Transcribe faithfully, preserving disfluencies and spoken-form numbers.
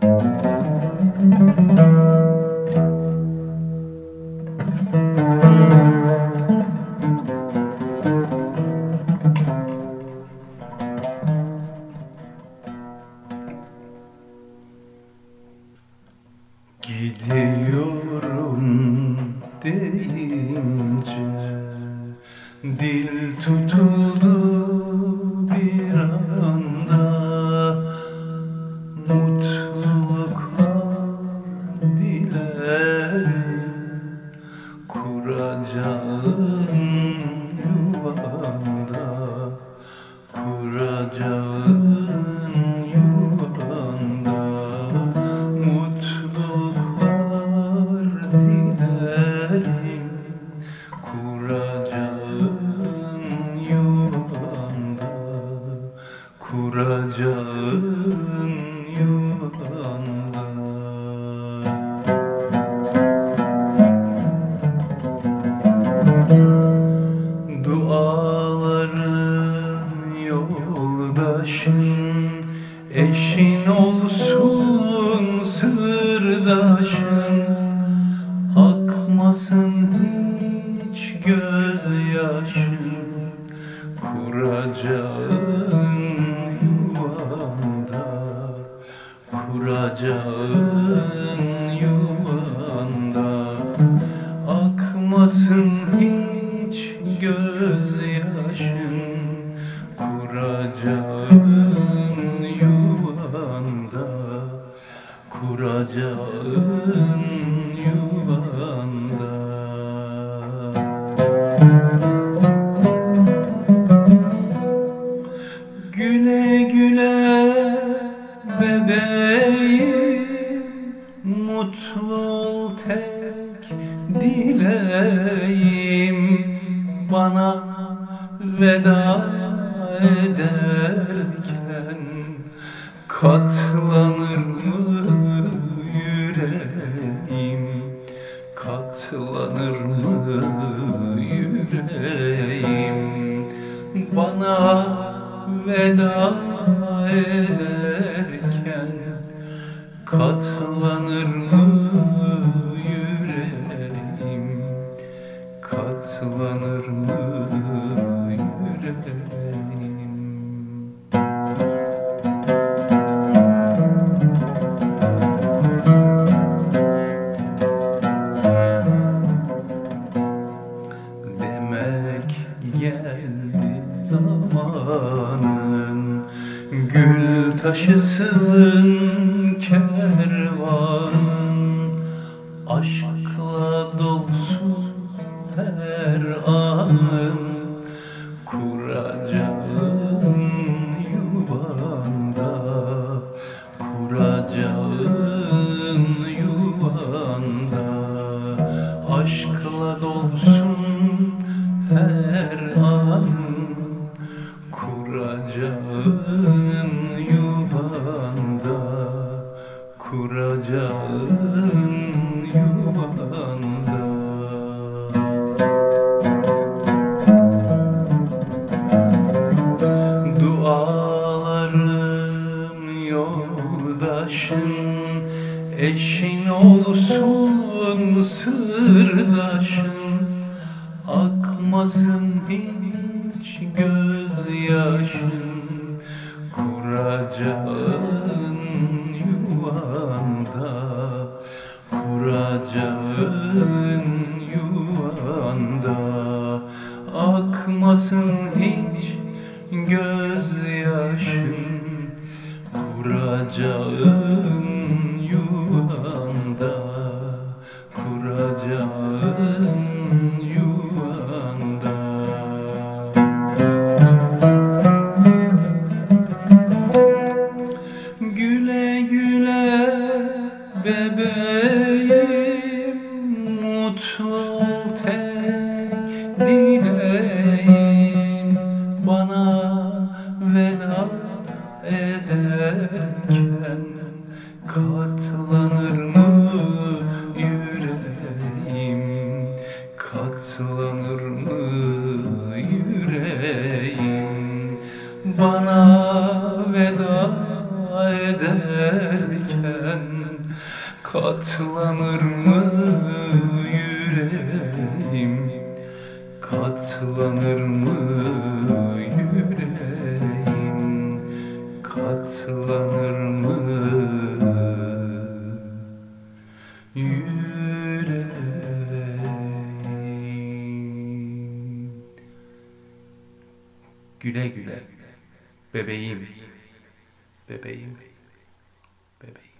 Gidiyorum deyince dil tutuldu bir anda. Mutluluklar dilerim kuracağım yuvanda, kuracağım yuvanda. Mutluluklar dilerim kuracağım yuvanda, kuracağım yuvanda. Dualarım yoldaşın, eşin olsun sırdaşın. Akmasın hiç gözyaşın, kuracağım yuvanda, kuracağım yuvanda. Akmasın hiç gözyaşın, kuracağım yuvanda, kuracağım yuvanda. Güle güle bebeğim, mutlu ol tek dileğim. Bana veda ederken katlanır mı yüreğim, katlanır mı yüreğim. Bana veda ederken katlanır mı yüreğim, katlanır mı yüreğim. Demek geldi zamanın, gül taşısın kervanın. Aşkla dolsun her anın, kuracağım yuvanda, kuracağım yuvanda. Aşkla dolsun her anın, kuracağım yuvanda, kuracağım yuvanda. Dualarım yoldaşın, eşin olsun sırdaşın. Akmasın hiç gözyaşın, kuracağım yuvanda, kuracağım yuvanda. Akmasın hiç gözyaşın, kuracağım yuvanda, kuracağım yuvanda. Güle güle bebeğim, mutlu ol tek dileğim. Bana veda ederken katlanır mı yüreğim, katlanır mı yüreğim. Bana veda eder derken katlanır mı yüreğim? Katlanır mı yüreğim? Katlanır mı yüreğim? Güle güle bebeğim, bebeğim, bebeğim.